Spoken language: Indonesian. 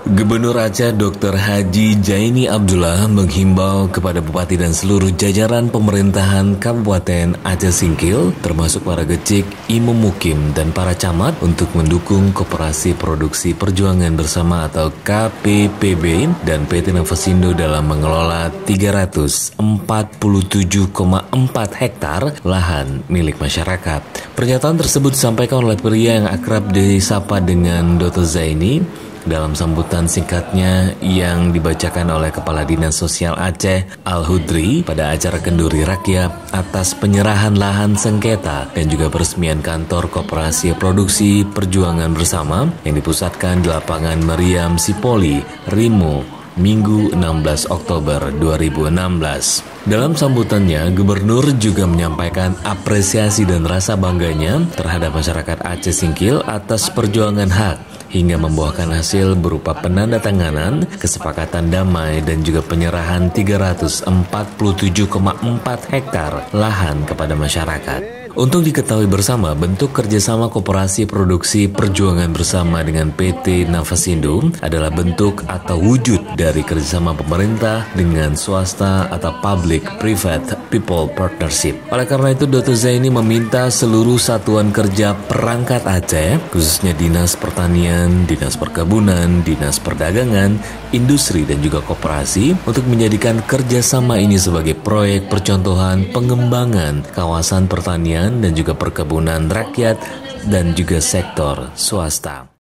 Gubernur Aceh Dr. Haji Jaini Abdullah menghimbau kepada Bupati dan seluruh jajaran pemerintahan Kabupaten Aceh Singkil, termasuk para gecik, imam mukim, dan para camat untuk mendukung Koperasi Produksi Perjuangan Bersama atau KPPB dan PT Nafasindo dalam mengelola 347,4 hektar lahan milik masyarakat. Pernyataan tersebut disampaikan oleh pria yang akrab disapa dengan Dr. Zaini dalam sambutan singkatnya yang dibacakan oleh Kepala Dinas Sosial Aceh Al-Hudri pada acara kenduri rakyat atas penyerahan lahan sengketa dan juga peresmian kantor Koperasi Produksi Perjuangan Bersama yang dipusatkan di lapangan Meriam Sipoli, Rimo, Minggu 16 Oktober 2016. Dalam sambutannya, Gubernur juga menyampaikan apresiasi dan rasa bangganya terhadap masyarakat Aceh Singkil atas perjuangan hak hingga membuahkan hasil berupa penandatanganan, kesepakatan damai, dan juga penyerahan 347,4 hektar lahan kepada masyarakat. Untuk diketahui bersama, bentuk kerjasama Koperasi Produksi Perjuangan Bersama dengan PT Nafasindo adalah bentuk atau wujud dari kerjasama pemerintah dengan swasta atau Public-Private People Partnership. Oleh karena itu, Dr. Zaini meminta seluruh satuan kerja perangkat Aceh, khususnya Dinas Pertanian, Dinas Perkebunan, Dinas Perdagangan, Industri, dan juga Koperasi untuk menjadikan kerjasama ini sebagai proyek percontohan pengembangan kawasan pertanian dan juga perkebunan rakyat dan juga sektor swasta.